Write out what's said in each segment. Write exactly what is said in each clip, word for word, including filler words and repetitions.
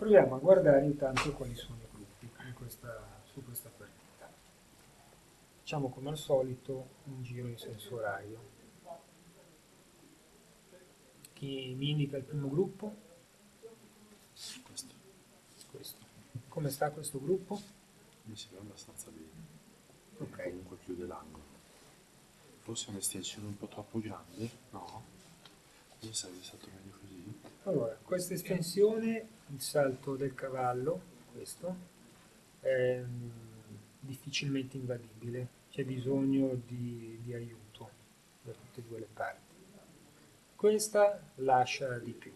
Proviamo a guardare intanto quali sono i gruppi in questa, su questa partita. Facciamo come al solito un giro in senso orario. Chi mi indica il primo gruppo? Questo Questo. Come sta questo gruppo? mi sembra abbastanza bene. Ok. E comunque chiude l'angolo. Forse è un'estensione un po' troppo grande? No? Come sarebbe stato meglio così? Allora, questa estensione, il salto del cavallo, questo, è mm, difficilmente invadibile, c'è bisogno di, di aiuto da tutte e due le parti. Questa lascia di più,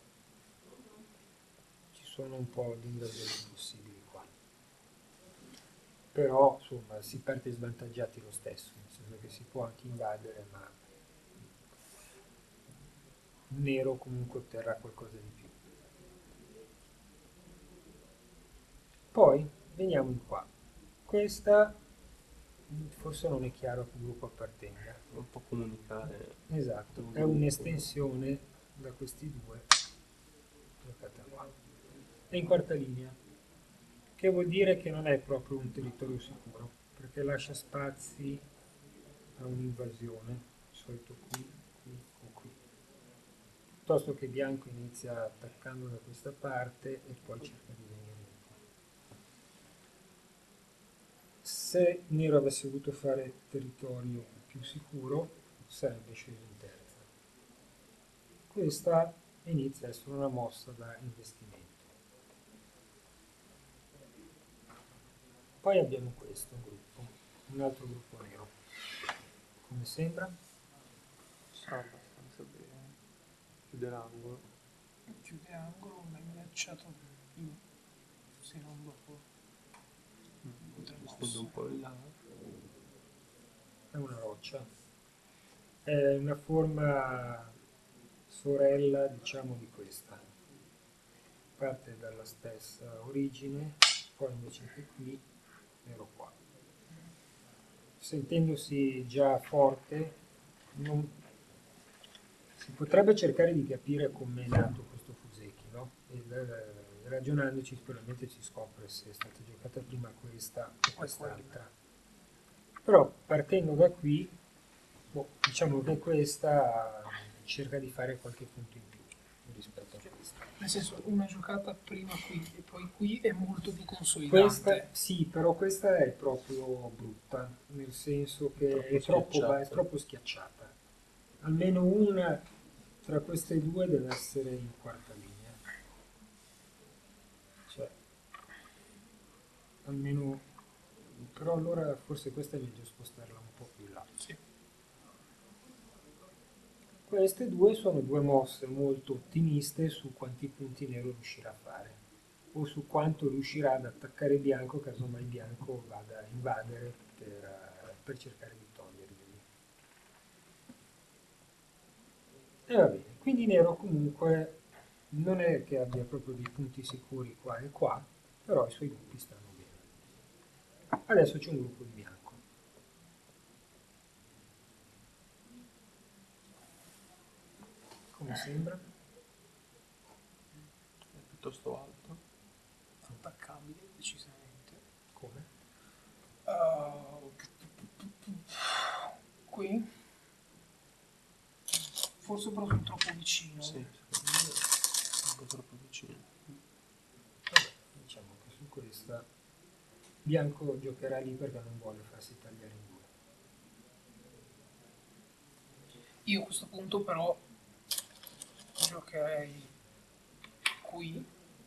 ci sono un po' di invasioni possibili qua, però insomma si parte svantaggiati lo stesso, nel senso che si può anche invadere, ma il nero comunque otterrà qualcosa di più. Poi veniamo in qua. Questa forse non è chiaro a che gruppo appartenga. Non può comunicare. Esatto, Un è gruppo. un'estensione da questi due giocata qua. È in quarta linea, che vuol dire che non è proprio un territorio sicuro, perché lascia spazi a un'invasione, di solito qui, qui o qui. Piuttosto che bianco inizia attaccando da questa parte e poi cerca di venire di qua. Se nero avesse voluto fare territorio più sicuro, sarebbe sceso in terza. Questa inizia a essere una mossa da investimento. Poi abbiamo questo gruppo, un altro gruppo nero. Come sembra? Sta abbastanza bene. Chiude l'angolo. Chiude angolo, ma è minacciato più, se non dopo due o tre Stende mosse. un po' in là. È una roccia. È una forma sorella, diciamo, di questa. Parte dalla stessa origine, poi invece che qui, nero qua. Sentendosi già forte, non... si potrebbe cercare di capire come è nato questo Fuseki, no? E eh, ragionandoci sicuramente si scopre se è stata giocata prima questa o quest'altra. Però partendo da qui, boh, diciamo che questa cerca di fare qualche punto in più rispetto a questa. Nel senso, una giocata prima qui e poi qui è molto più consolidante. Questa sì, però questa è proprio brutta, nel senso che Troppo è troppo, schiacciata. ba- è troppo schiacciata. Almeno una tra queste due deve essere in quarta linea. Cioè, almeno, però allora forse questa è meglio spostarla un po' più in là. Sì. Queste due sono due mosse molto ottimiste su quanti punti nero riuscirà a fare o su quanto riuscirà ad attaccare bianco caso mai bianco vada a invadere per, per cercare di toglierglieli. E va bene, quindi nero comunque non è che abbia proprio dei punti sicuri qua e qua, però i suoi gruppi stanno bene. Adesso c'è un gruppo di bianco. Come sembra? È piuttosto alto. Attaccabile, decisamente. Come? Uh, qui forse proprio troppo vicino. Sì, secondo me è un po' troppo vicino. Vabbè, diciamo che su questa bianco giocherà lì perché non vuole farsi tagliare in due. Io a questo punto però giocherei qui.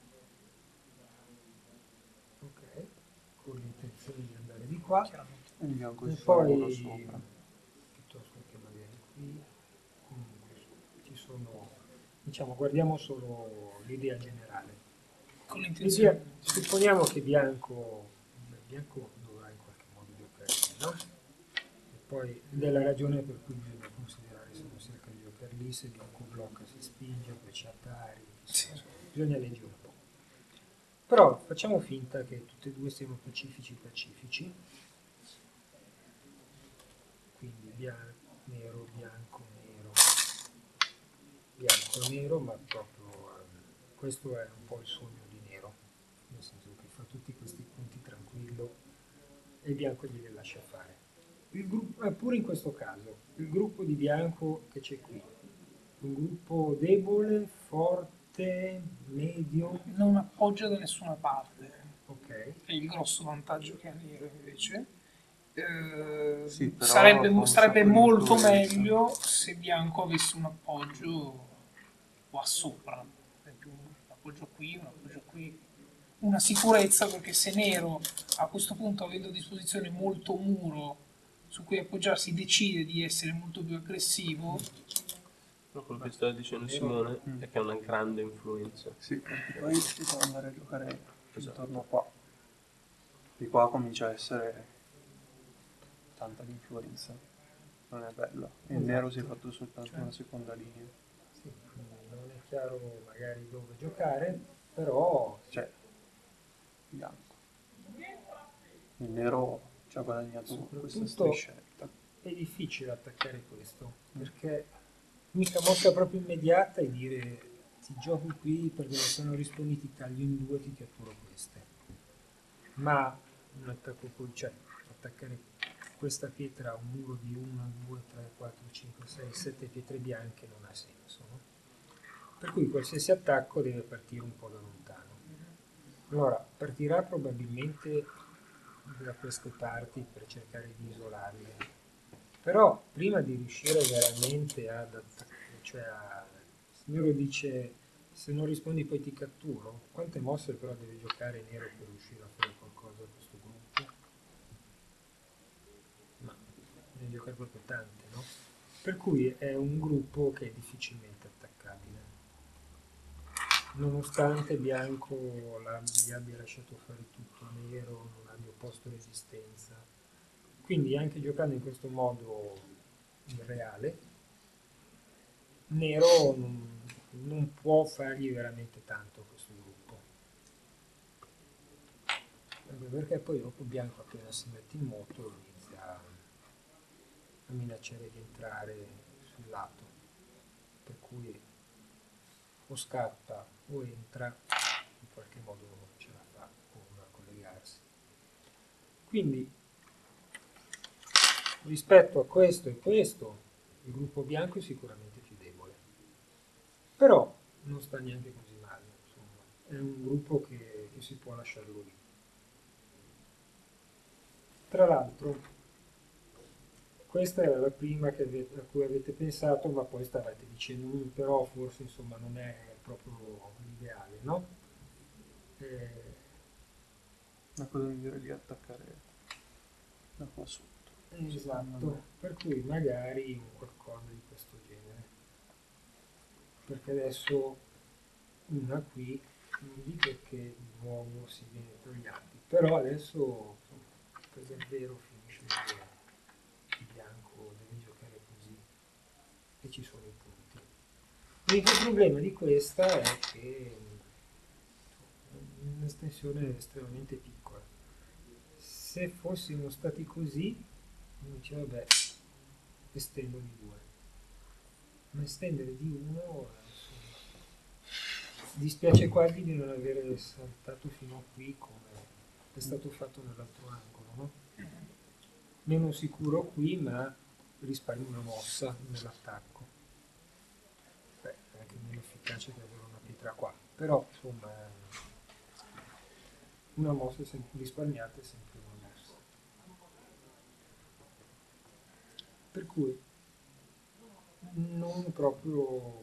Ok, con l'intenzione di andare di qua. Chiaramente. Il bianco E ci fa il poi muro sopra. piuttosto che magari qui, comunque ci sono, diciamo, guardiamo solo l'idea generale. Con L'idea, l'intenzione. supponiamo che bianco, beh, bianco dovrà in qualche modo giocare lì, no? E poi della ragione per cui bisogna considerare se non si cerca di giocare lì, se bianco blocca si spinge, poi c'è Atari, Sì. bisogna leggere un po'. Però facciamo finta che tutti e due siano pacifici pacifici. Quindi bianco, nero, bianco, nero, bianco, nero, ma proprio eh, questo è un po' il sogno di nero. nel senso che fa tutti questi punti tranquillo e il bianco glieli lascia fare. Il gruppo, eh, pure in questo caso, il gruppo di bianco che c'è qui, un gruppo debole, forte, medio, Non appoggia da nessuna parte, ok? è il grosso vantaggio che ha Nero invece. Eh, Sì, però sarebbe, fa un sarebbe sacco di molto influenza. meglio se Bianco avesse un appoggio qua sopra, ad esempio un appoggio qui, un appoggio qui, una sicurezza, perché se Nero a questo punto, avendo a disposizione molto muro su cui appoggiarsi, decide di essere molto più aggressivo, Però quello che sta dicendo Nero- Simone Mm. è che ha una grande influenza. Sì, perché poi si può andare a giocare Esatto. intorno qua. Di qua comincia a essere tanta l'influenza. Non è bello. E il nero si è Esatto. fatto soltanto Cioè, una seconda linea. sì, quindi non è chiaro magari dove giocare, però Cioè, bianco. Il nero ci ha guadagnato questa soprattutto striscetta. è difficile attaccare questo, Mm. perché l'unica mossa proprio immediata è dire ti gioco qui perché se non rispondi ti taglio in due, ti catturo queste. Ma un attacco col, cioè attaccare questa pietra a un muro di uno, due, tre, quattro, cinque, sei, sette pietre bianche non ha senso, no? Per cui qualsiasi attacco deve partire un po' da lontano. Allora, partirà probabilmente da queste parti per cercare di isolarle. Però prima di riuscire veramente ad attaccare, cioè a, se Nero dice se non rispondi poi ti catturo, quante mosse però deve giocare Nero per riuscire a fare qualcosa a questo gruppo? Ma deve giocare proprio tante, no? Per cui è un gruppo che è difficilmente attaccabile. Nonostante Bianco la- gli abbia lasciato fare tutto a Nero, non abbia opposto resistenza. Quindi anche giocando in questo modo irreale, Nero non, non può fargli veramente tanto a questo gruppo. Anche perché poi dopo Bianco appena si mette in moto inizia a minacciare di entrare sul lato. Per cui o scappa o entra, in qualche modo ce la fa con a collegarsi. Quindi rispetto a questo e questo, il gruppo bianco è sicuramente più debole. Però non sta neanche così male, insomma. È un gruppo che, che si può lasciarlo lì. Tra l'altro, questa era la prima che ave- a cui avete pensato, ma poi stavate dicendo, "Mm, però forse insomma non è proprio l'ideale, no? Eh, Ma cosa mi dire di attaccare da qua sotto? Secondo esatto, me. per cui magari un qualcosa di questo genere. Perché adesso una qui, non dico che di nuovo si viene tagliati, però adesso insomma, per davvero finisce che il bianco deve giocare così e ci sono i punti. L'unico problema di questa è che è un'estensione estremamente piccola. Se fossimo stati così, uno dice vabbè, estendo di due. Ma estendere di uno, insomma, dispiace quasi di non avere saltato fino a qui come è stato fatto nell'altro angolo, no? Meno sicuro qui, ma risparmio una mossa nell'attacco. Beh, è anche meno efficace che avere una pietra qua, però insomma una mossa è sempre risparmiata, è sempre una mossa. Per cui non proprio,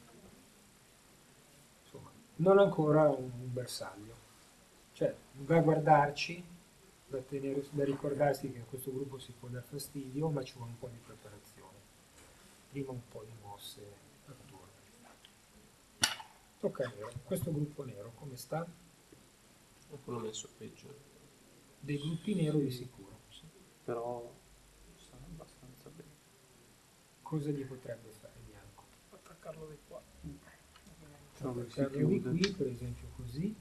insomma, non ancora un bersaglio. Cioè, da guardarci, da, tenere, da ricordarsi che in questo gruppo si può dar fastidio, ma ci vuole un po' di preparazione. Prima un po' di mosse a turno. Tocca a Nero. Questo gruppo nero come sta? E quello messo peggio. Dei gruppi nero di Sì. sicuro. Sì. Però sta abbastanza bene. Cosa gli potrebbe fare Bianco? attaccarlo di qua. Dove si Attaccarlo di chiude. qui, per esempio così.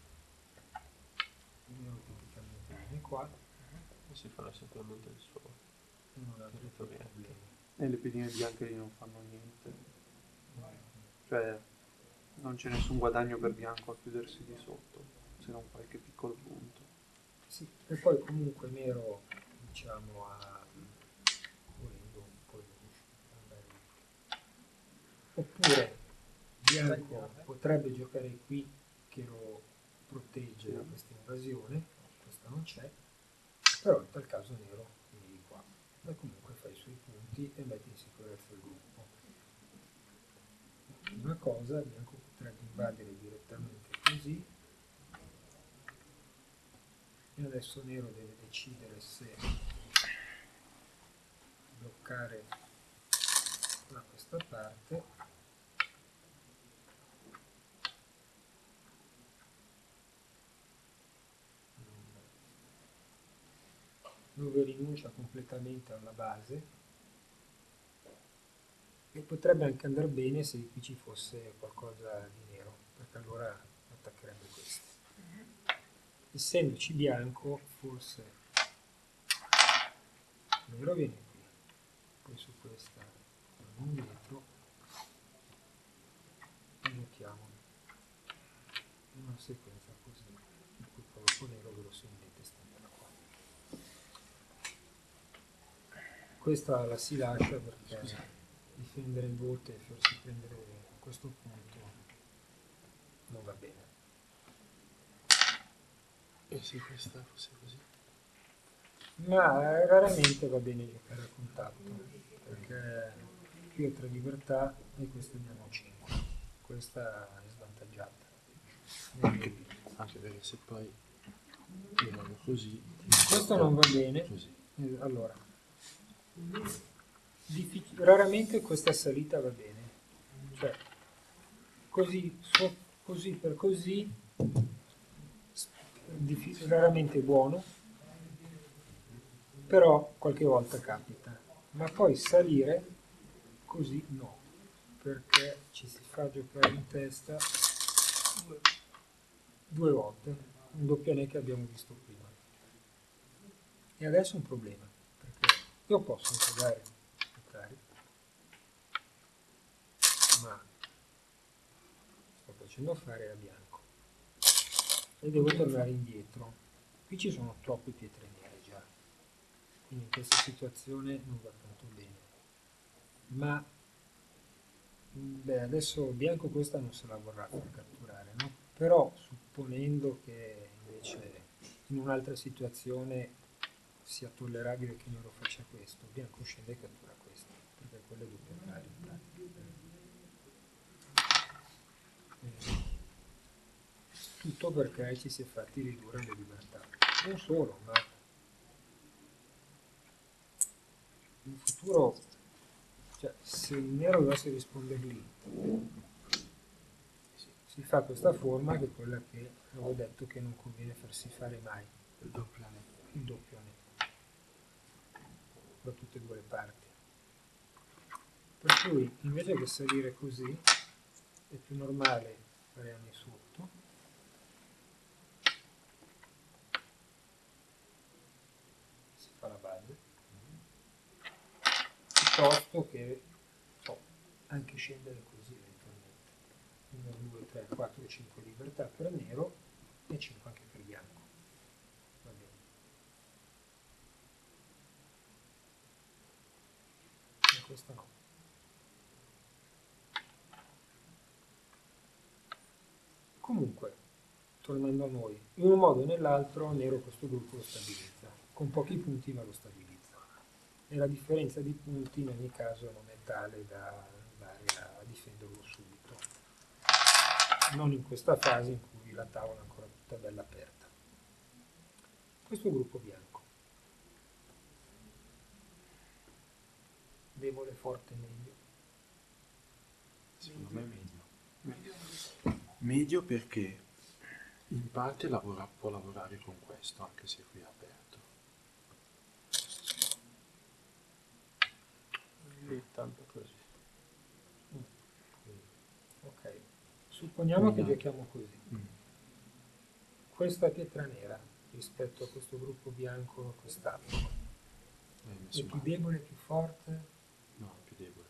Nero tipicamente viene qua E si farà sicuramente il suo e non ha più territorietto. problemi. E le pedine bianche lì non fanno niente. Cioè, non c'è nessun guadagno per bianco a chiudersi di sotto. c'era un qualche piccolo punto. Sì, e poi comunque nero, diciamo, a volendo un po' andare lì. Oppure bianco potrebbe giocare qui che lo protegge da questa invasione, questa non c'è, però in tal caso nero viene di qua e comunque fa i suoi punti e mette in sicurezza il gruppo. Una cosa, bianco potrebbe invadere direttamente così e adesso nero deve decidere se bloccare da questa parte dove rinuncia completamente alla base, e potrebbe anche andare bene se qui ci fosse qualcosa di nero, perché allora attaccherebbe questo. Essendoci bianco, forse nero viene qui, poi su questa torno indietro e giochiamo in una sequenza così, in cui poi dopo nero verosimilmente stenderà qua. Questa la si lascia perché difendere il botte e farsi prendere a questo punto non va bene. E se questa fosse così? Ma raramente va bene giocare a contatto, perché qui ho tre libertà e questa abbiamo cinque. Questa è svantaggiata. Anche, anche perché se poi io vado così, Questo non va bene. così. Eh, Allora, diffic- raramente questa salita va bene. Cioè, così, so- così per così, s- diffi- raramente buono, però qualche volta capita. Ma poi salire così no, perché ci si fa giocare in testa due volte, un doppione che abbiamo visto prima. E adesso è un problema, perché io posso impiegare giocare, ma sto facendo fare a bianco e devo tornare indietro. Qui ci sono troppe pietre nere già, quindi in questa situazione non va tanto bene. Ma beh, adesso bianco questa non se la vorrà far catturare, no? Però supponendo che invece in un'altra situazione sia tollerabile che nero faccia questo, bianco scende e cattura questo, perché quello è doppio pari in pratica. Eh, tutto perché ci si è fatti ridurre le libertà. Non solo, ma in futuro, cioè, se il nero dovesse rispondere lì, si, si fa questa forma che è quella che avevo detto che non conviene farsi fare mai, Il doppio anello. il doppio anello, da tutte e due le parti. Per cui invece che salire così, è più normale fare anni sotto, si fa la base, piuttosto che so, anche scendere così eventualmente. uno, due, tre, quattro, cinque libertà per nero e cinque anche per bianco. Va bene. E questo no. Comunque, tornando a noi, in un modo o nell'altro nero questo gruppo lo stabilizza, con pochi punti ma lo stabilizza. E la differenza di punti in ogni caso non è tale da andare a difenderlo subito. Non in questa fase in cui la tavola è ancora tutta bella aperta. Questo è il gruppo bianco. Debole, forte, medio. Secondo me è medio. Medio. Medio perché in parte lavora- può lavorare con questo, anche se qui è aperto. Lì tanto così. Ok, supponiamo che Minato. giochiamo così. Mm. Questa pietra nera rispetto a questo gruppo bianco, quest'altro, L'hai è messo più male. debole, più forte? No, è più debole.